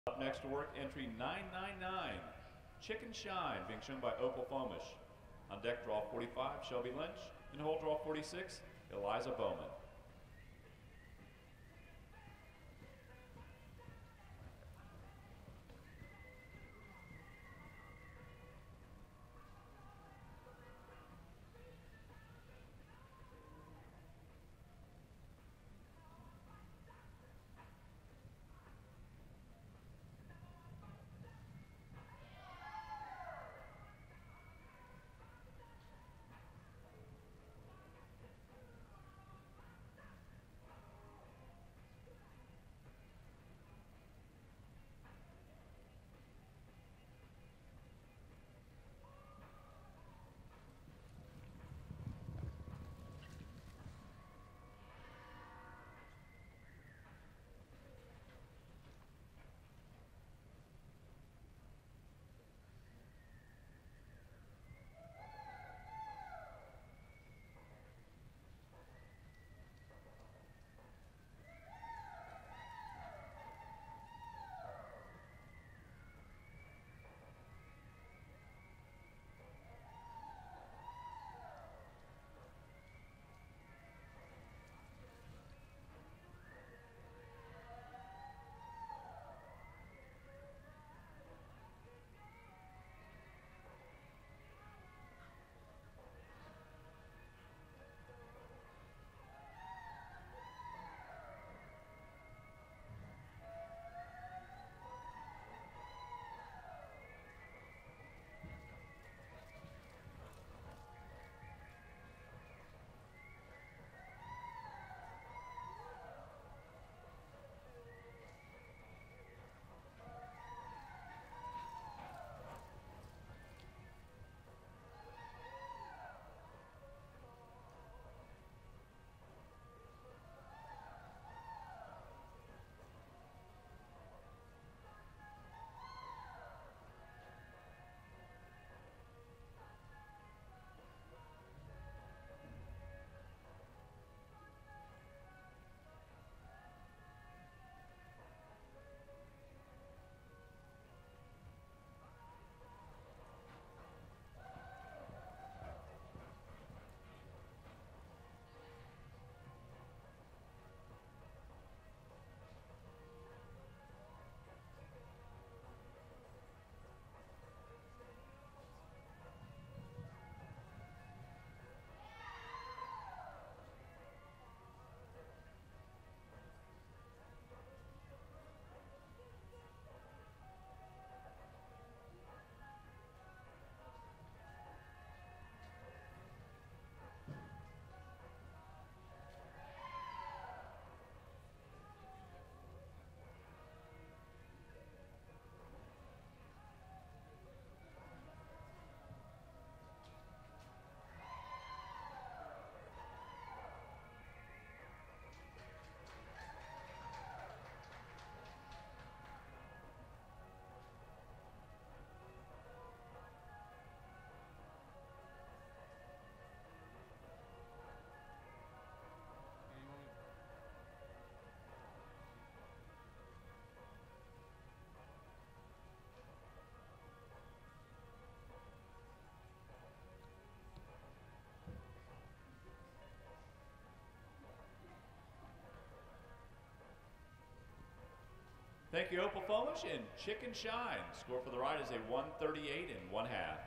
Up next to work, entry 999, Chic and Shine, being shown by Opal Fomish. On deck, draw 45, Shelby Lynch. In hole, draw 46, Eliza Bowman. Thank you, Opal Fomish and Chic and Shine. Score for the ride is a 138 1/2.